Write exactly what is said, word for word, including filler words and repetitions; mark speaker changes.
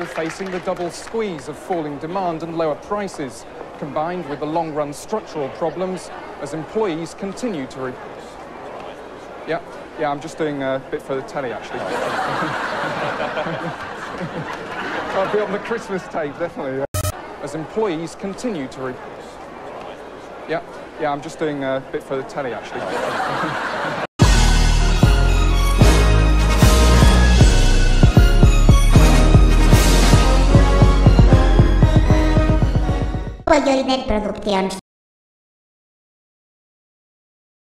Speaker 1: still facing the double squeeze of falling demand and lower prices, combined with the long-run structural problems as employees continue to... Re yeah, yeah, I'm just doing a bit for the telly, actually. I'll be on the Christmas tape, definitely. Yeah. As employees continue to... Re yeah, yeah, I'm just doing a bit for the telly, actually.
Speaker 2: Pollo i Net Produccions.